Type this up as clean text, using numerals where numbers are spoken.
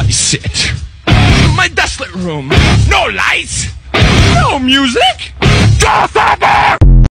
I sit. My desolate room. No lights. No music. DESOLATE!